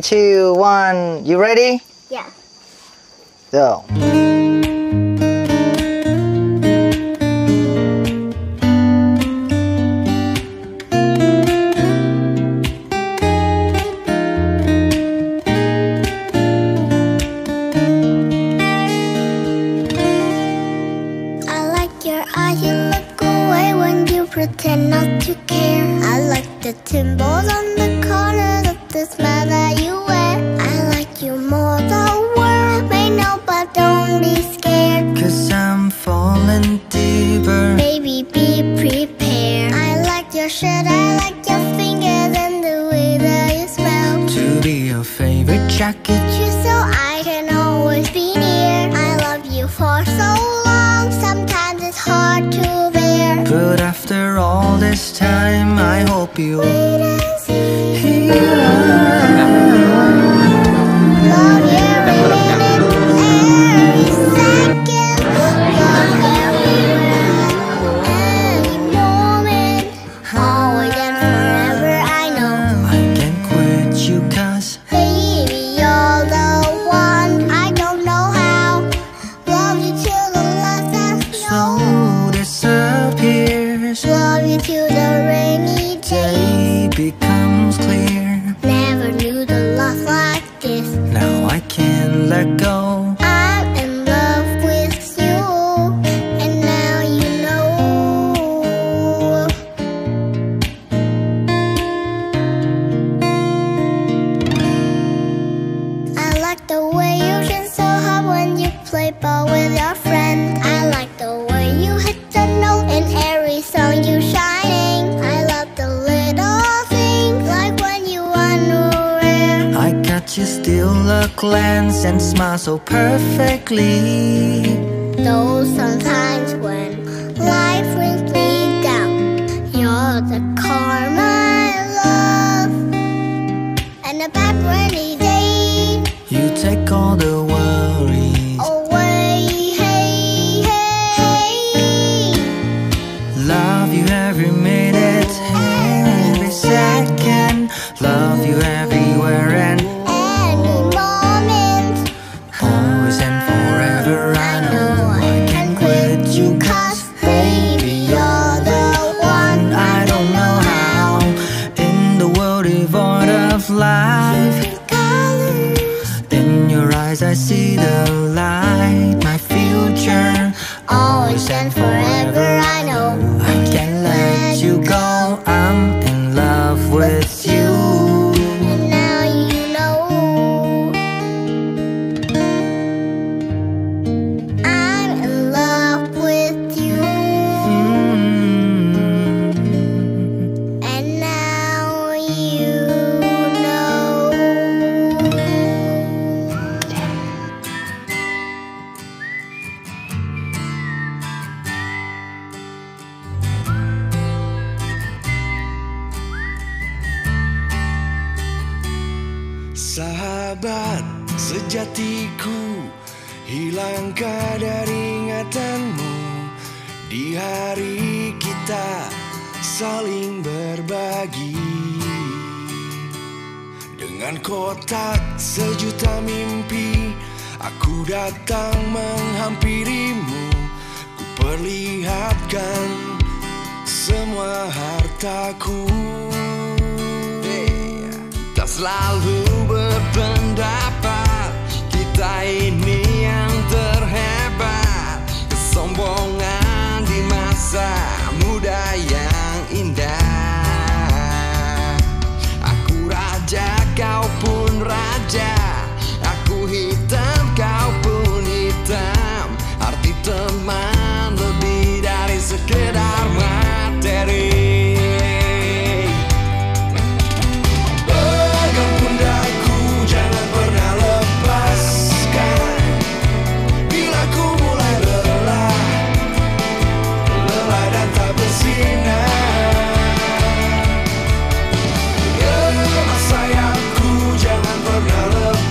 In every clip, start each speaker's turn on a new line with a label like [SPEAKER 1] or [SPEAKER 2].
[SPEAKER 1] 2, 1. You ready?
[SPEAKER 2] Yeah.
[SPEAKER 1] Go.
[SPEAKER 2] Pretend not to care. I like the symbols on the corners of the smile that you wear. I like you more, the world may know, but don't be scared.
[SPEAKER 3] 'Cause I'm falling deeper.
[SPEAKER 2] Baby, be prepared. I like your shirt, I like your fingers and the way that you smell.
[SPEAKER 3] To be your favorite jacket.
[SPEAKER 2] Just so I can always be near. I love you for so long, sometimes it's hard to bear.
[SPEAKER 3] But after all this time, I hope you
[SPEAKER 2] wait and see.
[SPEAKER 3] Love
[SPEAKER 2] every minute, every second. Love everywhere, any moment. Always and forever, I know.
[SPEAKER 3] I can't quit you 'cause
[SPEAKER 2] baby, you're the one. I don't know how. Love you till the last
[SPEAKER 3] so disappears.
[SPEAKER 2] Love you till the rainy day
[SPEAKER 3] becomes clear.
[SPEAKER 2] Never knew the love like this.
[SPEAKER 3] Now I can't let go.
[SPEAKER 2] I'm in love with you, and now you know. I like the way you shine so hard when you play ball with your friend. I like the way you hit the note in every song you shining. I love the little things like when you unaware.
[SPEAKER 3] I got you still a glance and smile so perfectly.
[SPEAKER 2] Though sometimes when life brings me down, you're the calm my love. And a bad rainy day,
[SPEAKER 3] you take all the worries
[SPEAKER 2] away. Hey, hey.
[SPEAKER 3] Love you every minute, every second. Love you everywhere and
[SPEAKER 2] any moment.
[SPEAKER 3] always and forever. I know I can't quit you 'cause baby you're the one. I don't know how in the world devoid of life. In your eyes I see the light. My future
[SPEAKER 2] Always and forever, I know.
[SPEAKER 3] I can't let you go. I'm in love with you.
[SPEAKER 2] And now you know. I'm in love with you. And now you know.
[SPEAKER 4] Sahabat sejatiku, hilangkah dari ingatanmu di hari kita saling berbagi. Dengan kotak sejuta mimpi, aku datang menghampirimu. Ku perlihatkan semua hartaku. Tak selalu berpendapat kita ini yang terhebat. Kesombongan di masa muda yang indah. Aku raja, kau pun raja. Aku hitam, kau pun hitam. Arti teman lebih dari sekedar materi.
[SPEAKER 5] Sayangku, jangan pernah lepas.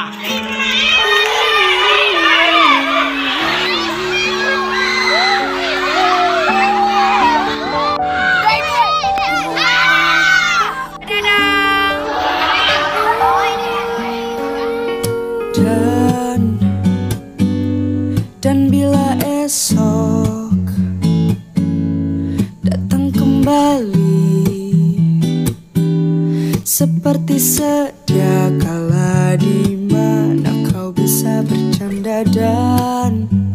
[SPEAKER 3] Dan bila esok datang kembali seperti sedia kala, di mana kau bisa bercanda dan